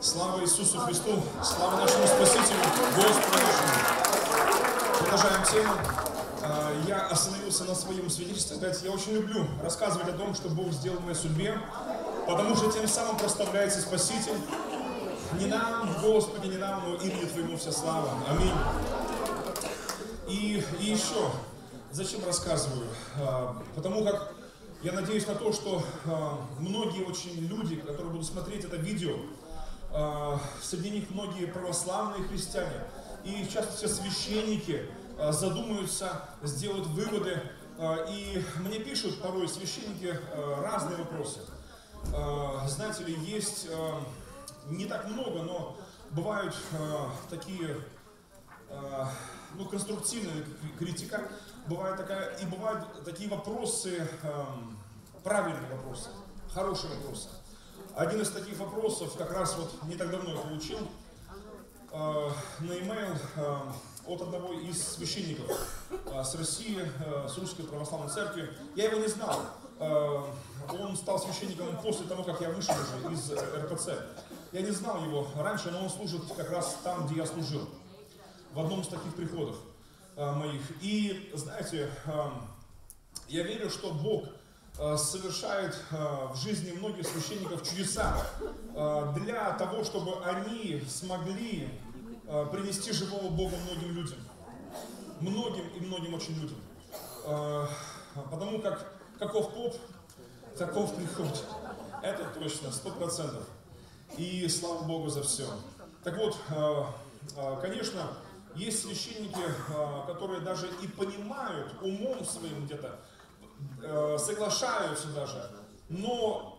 Слава Иисусу Христу, слава нашему Спасителю, Господу нашему. Продолжаем тему. Я остановился на своем свидетельстве. Опять, я очень люблю рассказывать о том, что Бог сделал в моей судьбе, потому что тем самым прославляется Спаситель. Не нам, Господи, не нам, но имени Твоему вся слава. Аминь. И еще, зачем рассказываю? Потому как я надеюсь на то, что многие очень люди, которые будут смотреть это видео, среди них многие православные христиане и в частности священники задумаются, сделают выводы. И мне пишут порой священники разные вопросы. Знаете ли, есть не так много, но бывают такие конструктивная критика, бывает такая, и бывают такие вопросы, правильные вопросы, хорошие вопросы. Один из таких вопросов, как раз вот не так давно я получил на e-mail от одного из священников с России, с Русской Православной Церкви. Я его не знал. Он стал священником после того, как я вышел уже из РПЦ. Я не знал его раньше, но он служит как раз там, где я служил, в одном из таких приходов моих. И знаете, я верю, что Бог совершает в жизни многих священников чудеса для того, чтобы они смогли принести живого Бога многим людям. Многим и многим очень людям. Потому как каков поп, таков приход. Это точно, 100%. И слава Богу за все. Так вот, конечно, есть священники, которые даже и понимают умом своим где-то, соглашаются даже, но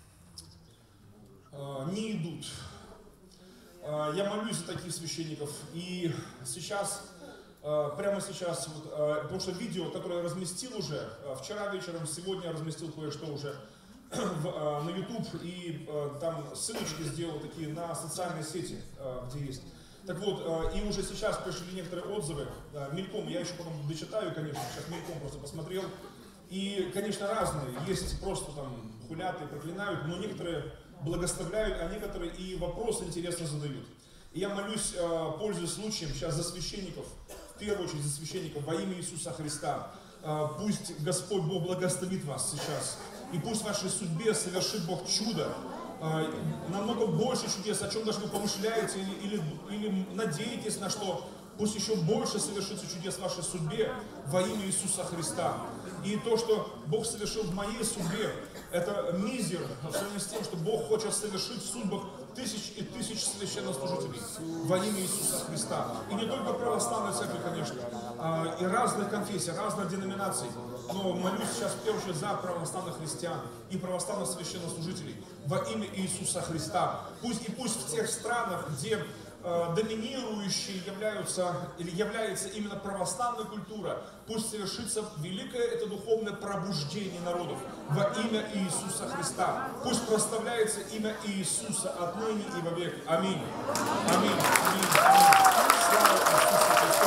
не идут. Я молюсь за таких священников, и сейчас, прямо сейчас, потому что видео, которое я разместил уже, вчера вечером, сегодня я разместил кое-что уже на YouTube, и там ссылочки сделал такие на социальные сети, где есть. Так вот, и уже сейчас пришли некоторые отзывы, мельком, я еще потом дочитаю, конечно, сейчас мельком просто посмотрел. И, конечно, разные, есть просто там хулят и проклинают, но некоторые благословляют, а некоторые и вопросы интересно задают. И я молюсь, пользуясь случаем, сейчас за священников, в первую очередь за священников, во имя Иисуса Христа. Пусть Господь Бог благословит вас сейчас, и пусть в вашей судьбе совершит Бог чудо, намного больше чудес, о чем даже вы помышляете или надеетесь на что. Пусть еще больше совершится чудес в вашей судьбе во имя Иисуса Христа. И то, что Бог совершил в моей судьбе, это мизер в сравнении с тем, что Бог хочет совершить в судьбах тысяч и тысяч священнослужителей во имя Иисуса Христа. И не только православной церкви, конечно, и разных конфессий, разных деноминаций. Но молюсь сейчас в первую очередь за православных христиан и православных священнослужителей во имя Иисуса Христа. Пусть в тех странах, где доминирующей является именно православная культура, пусть совершится великое это духовное пробуждение народов во имя Иисуса Христа. Пусть прославляется имя Иисуса отныне и вовек. Аминь. Аминь. Аминь. Аминь. Слава Иисусу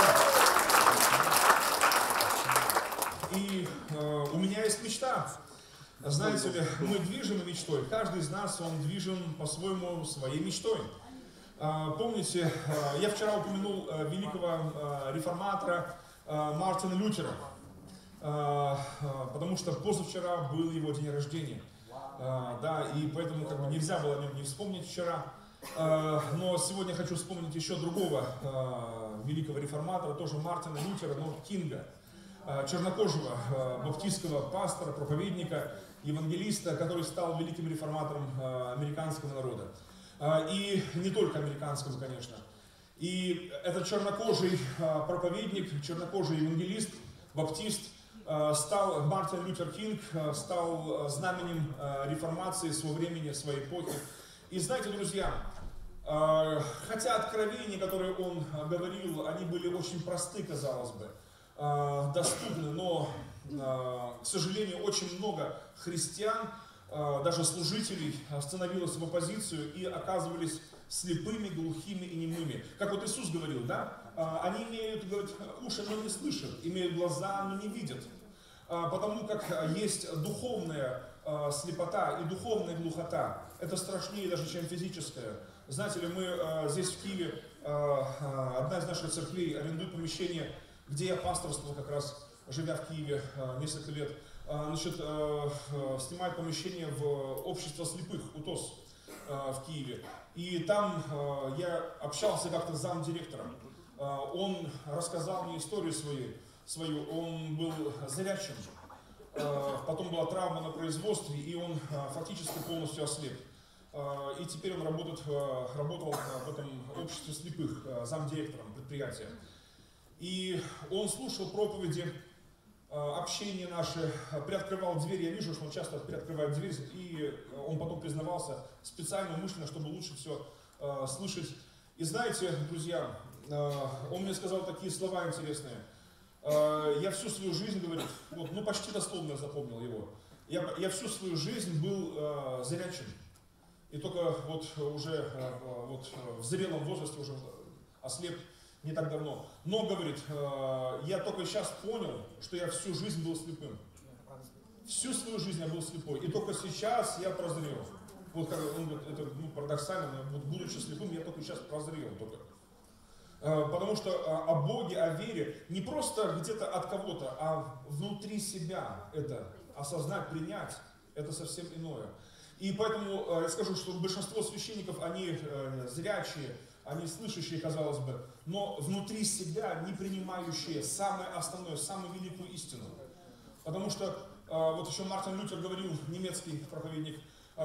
Христу. И у меня есть мечта. Знаете ли, мы движимы мечтой. Каждый из нас, он движим по-своему своей мечтой. Помните, я вчера упомянул великого реформатора Мартина Лютера, потому что позавчера был его день рождения, да, и поэтому как бы нельзя было о нем не вспомнить вчера. Но сегодня хочу вспомнить еще другого великого реформатора, тоже Мартина Лютера, но Кинга, чернокожего баптистского пастора, проповедника, евангелиста, который стал великим реформатором американского народа. И не только американского, конечно. И этот чернокожий проповедник, чернокожий евангелист, баптист, Мартин Лютер Кинг, стал знаменем реформации своего времени, своей эпохи. И знаете, друзья, хотя откровения, которые он говорил, они были очень просты, казалось бы, доступны, но, к сожалению, очень много христиан, даже служителей, становилось в оппозицию и оказывались слепыми, глухими и немыми. Как вот Иисус говорил, да? Они имеют, говорит, уши, но не слышат, имеют глаза, но не видят. Потому как есть духовное слепота и духовная глухота, это страшнее даже, чем физическая. Знаете ли, мы здесь в Киеве, одна из наших церквей арендует помещение, где я пасторствовал как раз, живя в Киеве несколько лет. Значит, снимает помещение в общество слепых, УТОС, в Киеве. И там я общался как-то с замдиректором. Он рассказал мне историю свою. Он был зрячим. Потом была травма на производстве, и он фактически полностью ослеп. И теперь он работал в этом обществе слепых, замдиректором предприятия. И он слушал проповеди, общение наше, приоткрывал дверь. Я вижу, что он часто приоткрывает дверь, и он потом признавался специально, умышленно, чтобы лучше все слышать. И знаете, друзья, он мне сказал такие слова интересные. Я всю свою жизнь, говорит, вот, ну почти дословно запомнил его. Я всю свою жизнь был зрячим. И только вот уже в зрелом возрасте уже ослеп не так давно. Но, говорит, я только сейчас понял, что я всю жизнь был слепым. Всю свою жизнь я был слепой. И только сейчас я прозрел. Вот как он говорит, это парадоксально, но вот, будучи слепым, я только сейчас прозрел. Потому что о Боге, о вере не просто где-то от кого-то, а внутри себя это осознать, принять, это совсем иное. И поэтому я скажу, что большинство священников, они зрячие, они слышащие, казалось бы, но внутри себя не принимающие самое основное, самую великую истину. Потому что вот еще Мартин Лютер говорил, немецкий проповедник,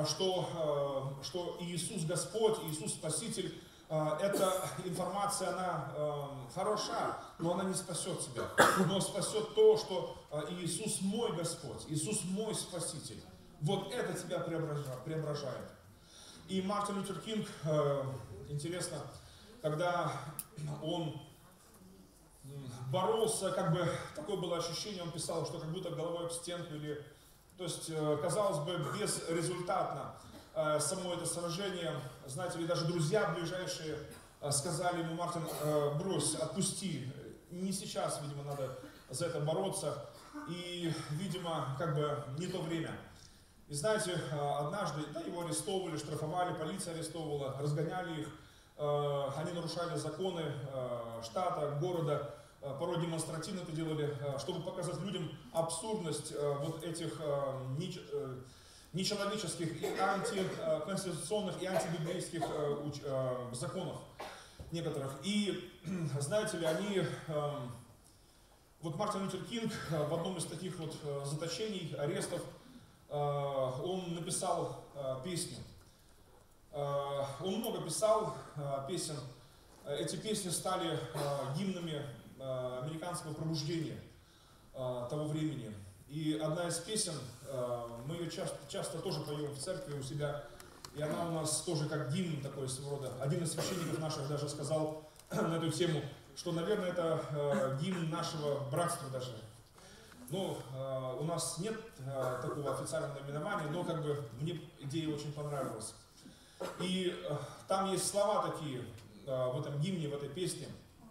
что Иисус Господь, Иисус Спаситель, эта информация, она хороша, но она не спасет тебя. Но спасет то, что Иисус мой Господь, Иисус мой Спаситель. Вот это тебя преображает. И Мартин Лютер Кинг, интересно, когда он боролся, как бы такое было ощущение, он писал, что как будто головой об стенку, или, то есть, казалось бы, безрезультатно само это сражение. Знаете ли, даже друзья ближайшие сказали ему: Мартин, брось, отпусти, не сейчас, видимо, надо за это бороться, и, видимо, как бы не то время. И знаете, однажды, да, его арестовывали, штрафовали, полиция арестовывала, разгоняли их, они нарушали законы штата, города, порой демонстративно это делали, чтобы показать людям абсурдность вот этих нечеловеческих, и антиконституционных, и антибиблейских законов некоторых. И, знаете ли, они, вот Мартин Лютер Кинг в одном из таких вот заточений, арестов, он написал песню. Он много писал песен. Эти песни стали гимнами американского пробуждения того времени. И одна из песен, мы ее часто тоже поем в церкви у себя, и она у нас тоже как гимн такой своего рода. Один из священников наших даже сказал на эту тему, что, наверное, это гимн нашего братства даже. Ну, у нас нет такого официального наименования, но как бы мне идея очень понравилась. И там есть слова такие в этом гимне, в этой песне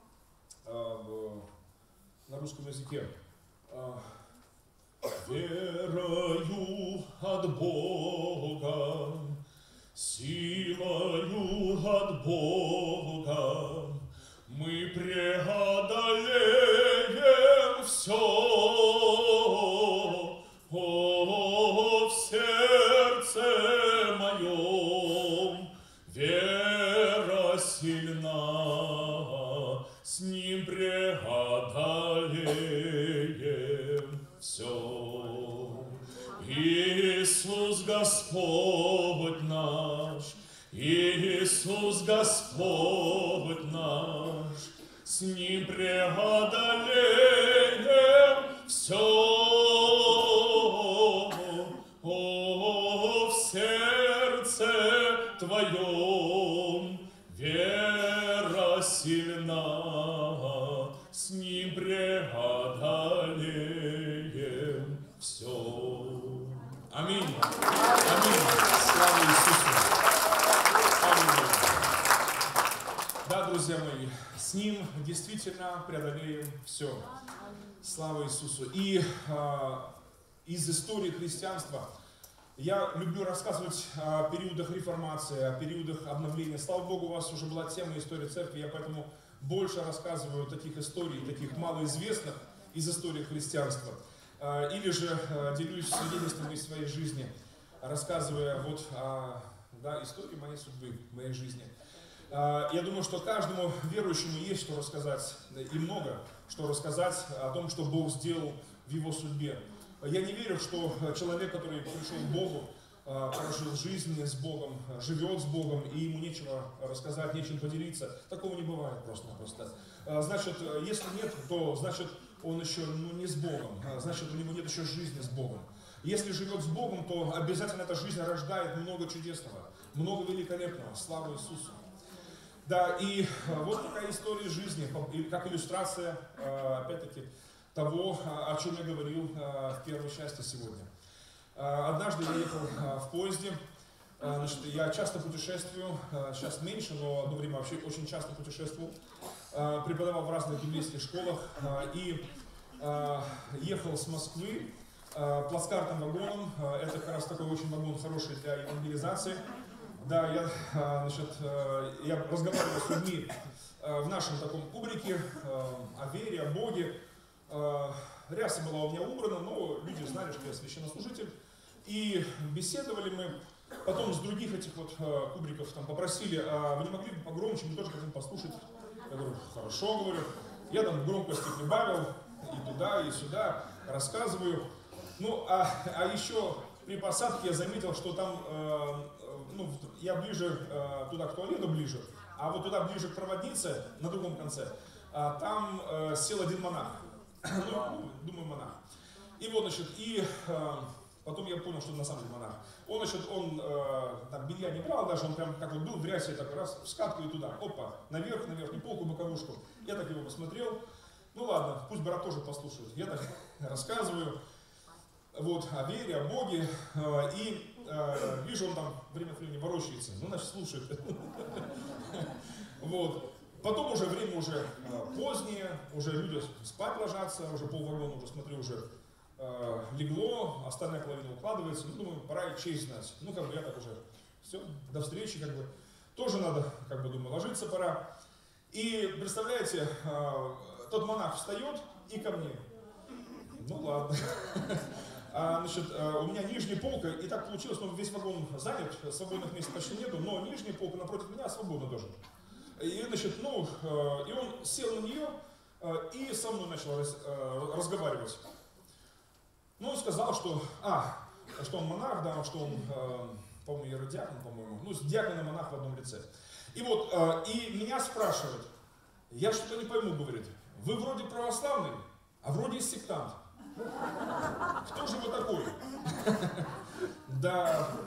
на русском языке. Верою от Бога, силою от Бога, мы преодолеем все. О, в сердце моем вера сильна, с ним преодолеем все. Иисус Господь наш, Иисус Господь наш, с ним преодолеем все. О, в сердце твоем вера сильна, с ним преодолеем все. Аминь. Аминь. Слава Иисусу. Аминь. Да, друзья мои, с ним действительно преодолеем все. Слава Иисусу. И из истории христианства Я люблю рассказывать о периодах реформации, о периодах обновления. Слава Богу, у вас уже была тема истории церкви, я поэтому больше рассказываю таких историй, таких малоизвестных из истории христианства. Или же делюсь свидетельствами из своей жизни, рассказывая вот о истории моей судьбы, моей жизни. Я думаю, что каждому верующему есть что рассказать, и много что рассказать о том, что Бог сделал в его судьбе. Я не верю, что человек, который пришел к Богу, прожил жизнь с Богом, живет с Богом, и ему нечего рассказать, нечем поделиться. Такого не бывает просто-напросто. Значит, если нет, то значит он еще не с Богом, значит у него нет еще жизни с Богом. Если живет с Богом, то обязательно эта жизнь рождает много чудесного, много великолепного. Слава Иисусу! Да, и вот такая история жизни, как иллюстрация, опять-таки, того, о чем я говорил в первой части сегодня. Однажды я ехал в поезде, значит, я часто путешествую, сейчас меньше, но одно время вообще очень часто путешествовал, преподавал в разных библейских школах и ехал с Москвы плацкартным вагоном. Это как раз такой очень вагон хороший для евангелизации. Да, я разговаривал с людьми в нашем таком кубрике о вере, о Боге. Ряса была у меня убрана, но люди знали, что я священнослужитель. И беседовали мы. Потом с других этих вот кубриков там попросили, вы не могли бы погромче, мы тоже хотим послушать. Я говорю, хорошо, говорю. Я там громкости прибавил, и туда, и сюда, рассказываю. Ну, а еще при посадке я заметил, что там, я ближе туда, к туалету ближе, а вот туда ближе к проводнице, на другом конце, там сел один монах. Думаю, монах. И вот, значит, потом я понял, что на самом деле монах. Он там белья не брал даже, он прям как вот был в рясе, так раз, в скатку и туда, опа, наверх, не полку, боковушку. Я так его посмотрел. Ну ладно, пусть брат тоже послушает. Я так рассказываю вот о вере, о Боге, и вижу, он там время от времени ворочается, ну, значит, слушает. Вот. Потом уже время уже позднее, уже люди спать ложатся, уже полвагона уже, смотрю, уже легло, остальная половина укладывается. Ну, думаю, пора и честь знать. Ну, как бы я так уже, все, до встречи, как бы. Тоже надо, как бы, думаю, ложиться пора. И, представляете, тот монах встает и ко мне. Ну, ладно. Значит, у меня нижняя полка, и так получилось, что весь вагон занят, свободных мест почти нету, но нижняя полка напротив меня свободна тоже. И, значит, и он сел на нее и со мной начал разговаривать. Ну, он сказал, что он монах, да, что он, по-моему, иеродиакон, по-моему, диакон и монах в одном лице. И вот, и меня спрашивают, я что-то не пойму, говорит, вы вроде православный, а вроде сектант. Кто же вы такой? Да.